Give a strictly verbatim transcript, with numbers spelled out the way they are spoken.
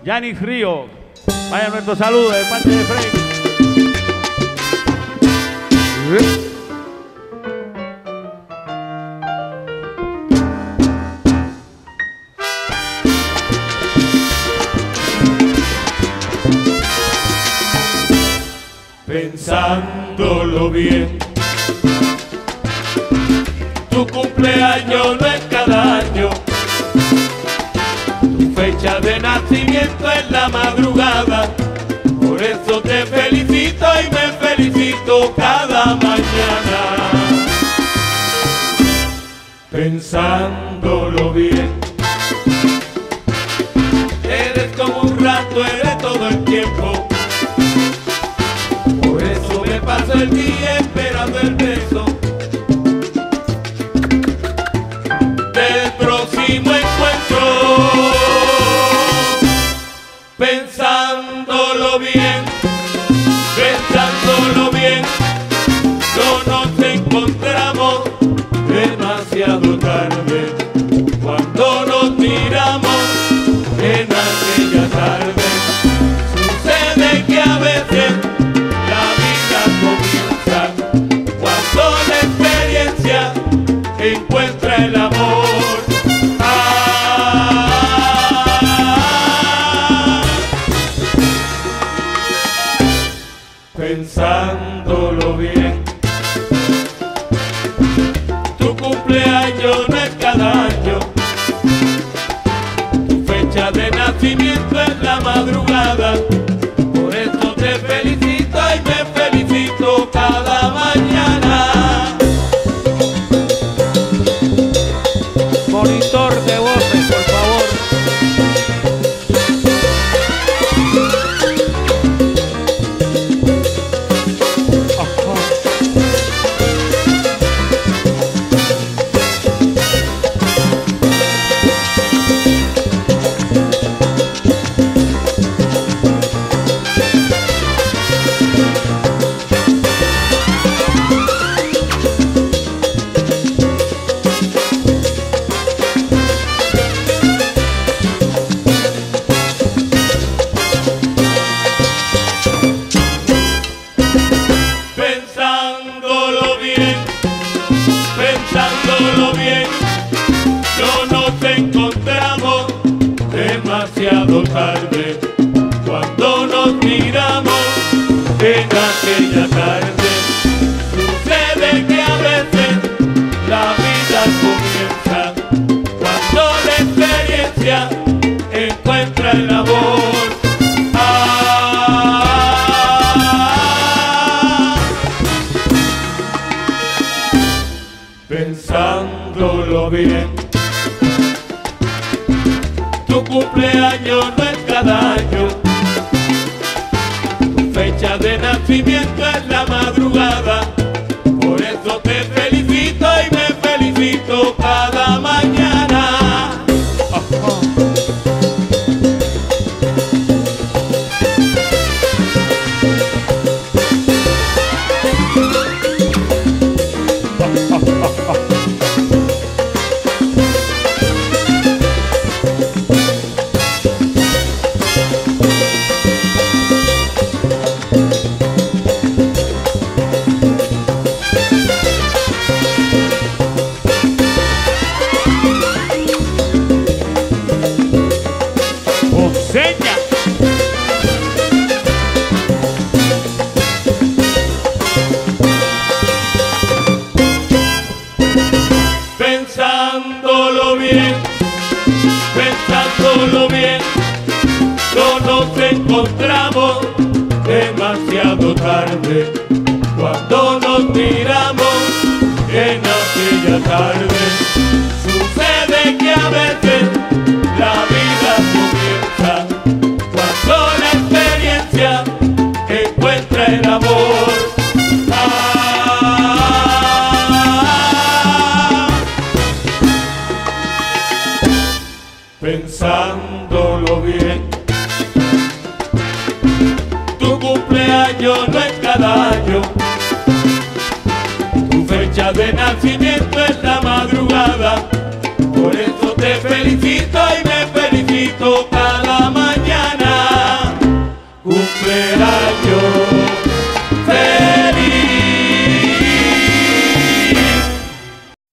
Yanis Río. Vaya nuestro saludo de parte de Frey. Pensándolo bien, tu cumpleaños no es cada año, tu fecha de nacimiento es la madrugada, por eso te felicito y me felicito cada mañana. Pensándolo bien, eres como un rato, eres todo el tiempo. Por eso me paso el día esperando el beso del próximo encuentro. Pensándolo bien, pensándolo bien, no nos encontramos demasiado tarde. Cuando nos miramos en aquella tarde, sucede que a veces encuentra el amor. Ah, pensándolo bien, tu cumpleaños no es cada año, tu fecha de nacimiento es la madrugada, por eso te felicito y me felicito cada mañana. Monitor de voces, por favor. Pensándolo bien, pensándolo bien, no nos encontramos demasiado tarde. Cuando nos miramos en aquella tarde, sucede que a veces la vida comienza cuando la experiencia encuentra el amor. Pensándolo bien, tu cumpleaños no es cada año, tu fecha de nacimiento es la madrugada, por eso te felicito y me felicito cada mañana. Oh, oh. Seña. Pensándolo bien, pensándolo bien, no nos encontramos demasiado tarde. Cuando nos miramos en aquella tarde, sucede que a veces la vida comienza cuando la experiencia encuentra el amor. Ah, pensándolo bien, tu cumpleaños no es cada año, tu fecha de nacimiento es la madrugada, por eso te felicito y me felicito cada mañana. cumpleaños.